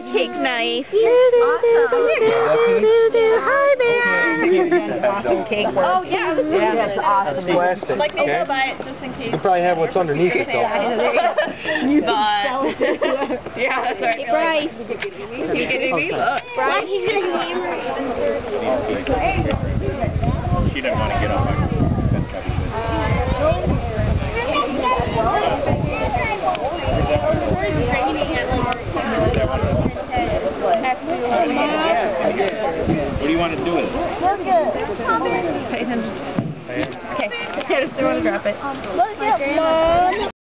cake knife. Hi there. Awesome cake work. Oh yeah, That's awesome. Plastic. like maybe I'll buy it just in case. You probably have what's underneath it though. But yeah, that's right. Bryce. You can me look. Bryce, he's going to hammer She didn't want to get on my What do you want to do with it? Pay attention. Okay, just want to drop it. Look at Mom.